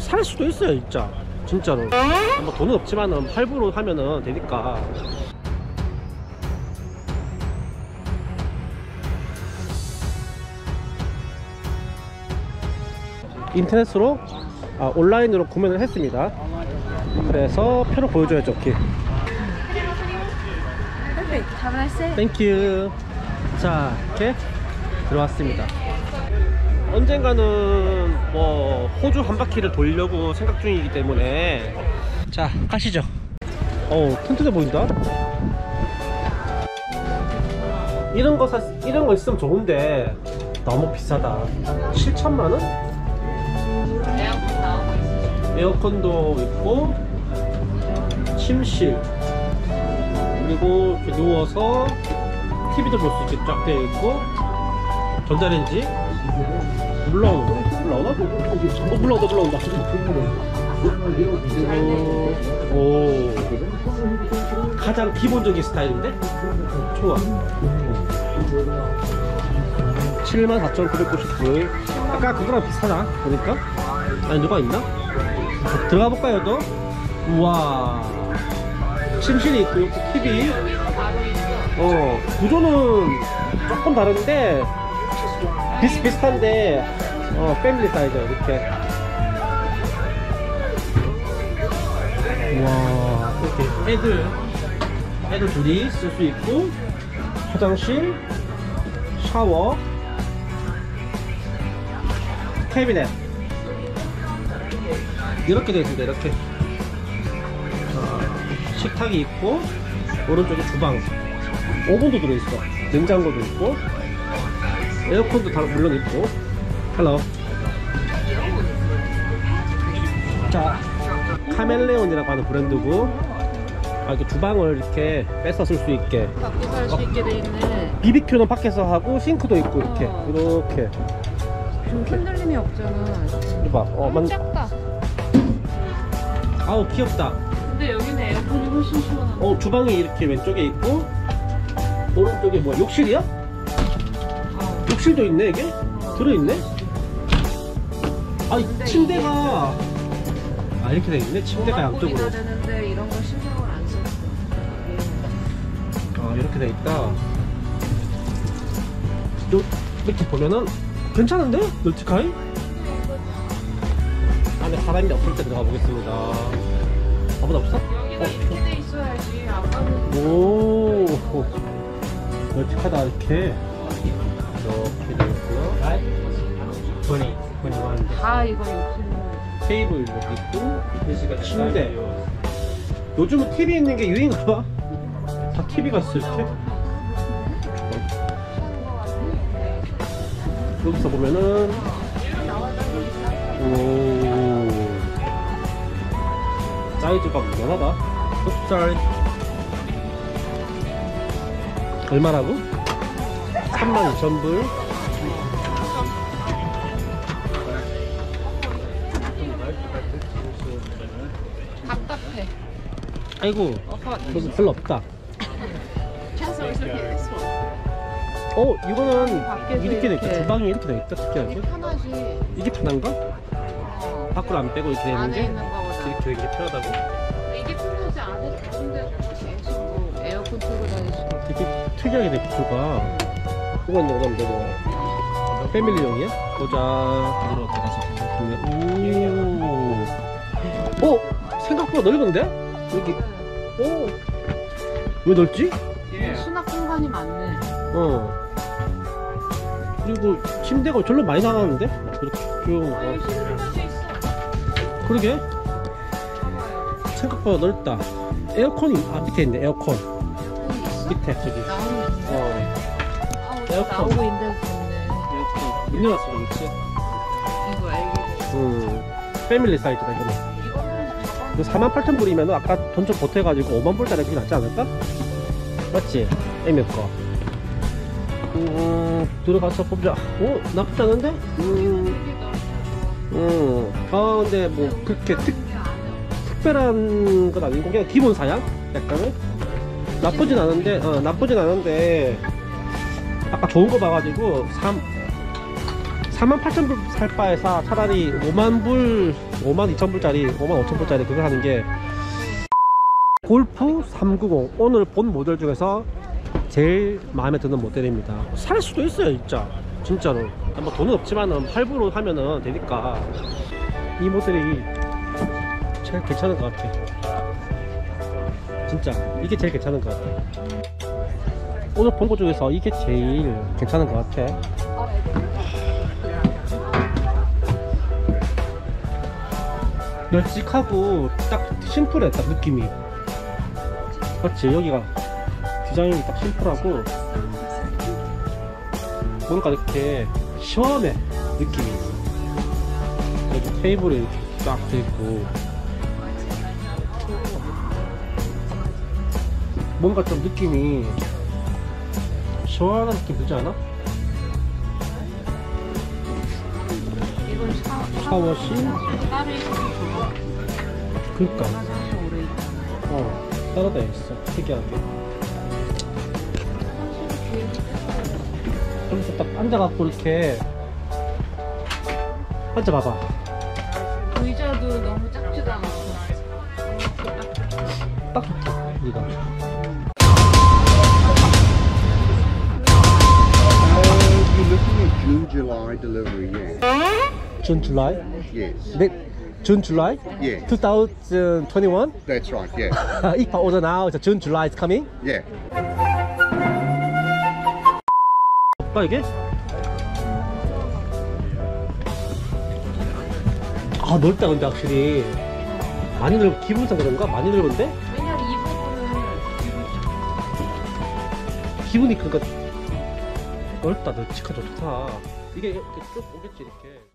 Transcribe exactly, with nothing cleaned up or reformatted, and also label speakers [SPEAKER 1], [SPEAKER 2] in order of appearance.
[SPEAKER 1] 살 수도 있어요 진짜 진짜로. 뭐 돈은 없지만은 할부로 하면은 되니까. 인터넷으로 아, 온라인으로 구매를 했습니다. 그래서 표를 보여줘야죠. 오케이. 땡큐. 자 이렇게 들어왔습니다. 언젠가는 뭐 호주 한 바퀴를 돌려고 생각 중이기 때문에 자 가시죠. 어우 튼튼해 보인다. 이런 거 사, 이런 거 있으면 좋은데 너무 비싸다. 칠천만 원?
[SPEAKER 2] 에어컨 나오고 있어.
[SPEAKER 1] 에어컨도 있고 침실 그리고 이렇게 누워서 티비도 볼 수 있게 쫙 되어 있고 전자레인지 물 나오는데? 물 나오나? 어 물 나온다 물 나온다. 오, 오 가장 기본적인 스타일인데? 좋아. 칠만 사천구백구십 불. 아까 그거랑 비슷하다 보니까. 아니 누가 있나? 들어가 볼까요 또? 우와 침실이 있고 여기 티비. 어 구조는 조금 다른데 비슷비슷한데 어 패밀리 사이즈 이렇게. 우와 이렇게 애들 애들 둘이 쓸 수 있고 화장실 샤워 캐비넷 이렇게 되어 있습니다. 이렇게 자, 식탁이 있고 오른쪽에 주방 오븐도 들어있어. 냉장고도 있고 에어컨도 다 물론 있고. 헬로. 자 카멜레온이라고 하는 브랜드고 아, 이렇게 주방을 이렇게 뺏어 쓸 수 있게
[SPEAKER 2] 밖에 살 수 있게 돼 있네.
[SPEAKER 1] 비비큐는 밖에서 하고 싱크도 있고 이렇게
[SPEAKER 2] 어.
[SPEAKER 1] 이렇게
[SPEAKER 2] 좀 흔들림이 없잖아.
[SPEAKER 1] 이봐 어, 만...
[SPEAKER 2] 작다.
[SPEAKER 1] 아우 귀엽다.
[SPEAKER 2] 근데 여기는 에어컨이 훨씬 시원하네.
[SPEAKER 1] 어 주방이 이렇게 왼쪽에 있고 오른쪽에 뭐야 욕실이야?
[SPEAKER 2] 어.
[SPEAKER 1] 욕실도 있네 이게?
[SPEAKER 2] 어.
[SPEAKER 1] 들어있네? 아
[SPEAKER 2] 근데
[SPEAKER 1] 침대가 아 이렇게 돼 있네. 침대가 양쪽으로.
[SPEAKER 2] 가 되는데 이런 거 신경을 안 썼어.
[SPEAKER 1] 아 이렇게 돼 있다. 요, 이렇게 보면은 괜찮은데? 널찍하이? 안에 사람이 없을 때 들어가 보겠습니다. 아무도 없어?
[SPEAKER 2] 여기가
[SPEAKER 1] 어,
[SPEAKER 2] 이렇게 돼 있어야지. 아까는
[SPEAKER 1] 오 널찍하다. 이렇게 이렇게 돼 있고요. 이십, 이십일
[SPEAKER 2] 다 이거 욕실로.
[SPEAKER 1] 테이블 여기 있고 돼지가 침대. 요즘은 티비 있는 게 유행인가 봐. 다 티비가 있어 이렇게. 여기서 보면은 오 사이즈가 무난하다. 흡살 얼마라고? 삼만 이천 불.
[SPEAKER 2] 답답해.
[SPEAKER 1] 아이고 여기 별로 없다. 어 이거는 이렇게 돼있다. 주방이 이렇게 돼있다. 특이하게.
[SPEAKER 2] 이게 편하지.
[SPEAKER 1] 이게 편한가?
[SPEAKER 2] 어.
[SPEAKER 1] 밖으로 안 빼고 이렇게 되는
[SPEAKER 2] 안에
[SPEAKER 1] 게
[SPEAKER 2] 있는 거보다.
[SPEAKER 1] 이렇게 되게 편하다고?
[SPEAKER 2] 이게 편하지. 안에 좋은데 계속 뭐 에어컨 틀고 다니시고.
[SPEAKER 1] 되게 특이하게 돼 구조가. 이건 이건 뭐 패밀리용이야? 보자. 오. 오 생각보다 넓은데? 여기. 오. 왜 넓지?
[SPEAKER 2] 수납 공간이 많네.
[SPEAKER 1] 어. 그리고 침대가 절로 많이 나가는데? 그렇게 귀여운 거.
[SPEAKER 2] 아, 여기 신발도 있어.
[SPEAKER 1] 그러게. 생각보다 넓다. 에어컨이 아 밑에 있네. 에어컨
[SPEAKER 2] 에어컨 있어?
[SPEAKER 1] 밑에 저기.
[SPEAKER 2] 나오고 있네.
[SPEAKER 1] 어.
[SPEAKER 2] 아우,
[SPEAKER 1] 에어컨.
[SPEAKER 2] 나오고 있는데 좋네.
[SPEAKER 1] 에어컨 밀려놨어 그렇지.
[SPEAKER 2] 이거 알게.
[SPEAKER 1] 음. 패밀리 사이즈다 이거는.
[SPEAKER 2] 이거는
[SPEAKER 1] 사만 팔천 불이면 아까 돈 좀 보태가지고 오만 불짜리 그게 낫지 않을까? 맞지? 애매 거. 음, 들어가서 뽑자. 오, 나쁘지 않은데? 음, 음. 아, 근데 뭐, 그렇게 특, 특별한 건 아니고, 그냥 기본 사양? 약간은? 나쁘진 않은데, 어, 나쁘진 않은데, 아까 좋은 거 봐가지고, 삼, 사만 팔천 불 살 바에서 차라리 오만 불, 오만 이천 불짜리 오만 오천 불짜리 그거 하는 게 골프 삼백구십 오늘 본 모델 중에서 제일 마음에 드는 모델입니다. 살 수도 있어요 진짜 진짜로. 뭐 돈은 없지만은 할부로 하면은 되니까 이 모델이 제일 괜찮은 것 같아. 진짜 이게 제일 괜찮은 것 같아. 오늘 본 것 중에서 이게 제일 괜찮은 것 같아. 널찍하고 딱 심플해. 딱 느낌이 그렇지. 여기가 디자인이 딱 심플하고 뭔가 이렇게 시원해 느낌이. 여기 테이블이 이렇게 딱 돼있고 뭔가 좀 느낌이 시원한 느낌 들지 않아?
[SPEAKER 2] 이건 샤워,
[SPEAKER 1] 샤워실?
[SPEAKER 2] 따로 있어서 좋아.
[SPEAKER 1] 그니까
[SPEAKER 2] 화장실 오래 있잖아.
[SPEAKER 1] 어 따로 되어 있어. 특이하게. 여기서 딱 앉아갖고 이렇게 앉아봐봐.
[SPEAKER 2] 의자도 너무 작지도 않고.
[SPEAKER 1] 딱 좋다 이거.
[SPEAKER 3] Uh, you're looking at June, July delivery, yeah.
[SPEAKER 1] June, July?
[SPEAKER 3] Yes.
[SPEAKER 1] 네, June, July?
[SPEAKER 3] Yeah.
[SPEAKER 1] twenty twenty-one?
[SPEAKER 3] That's right, yeah.
[SPEAKER 1] If I order now, it's June, July is coming?
[SPEAKER 3] Yeah.
[SPEAKER 1] 봐 이게? 아 넓다. 근데 확실히 많이 넓. 기분상 그런가? 많이 넓은데?
[SPEAKER 2] 왜냐면 이 부분을
[SPEAKER 1] 기분이 그니까 넓다. 널찍하죠. 좋다. 이게 이렇게 쭉 오겠지 이렇게.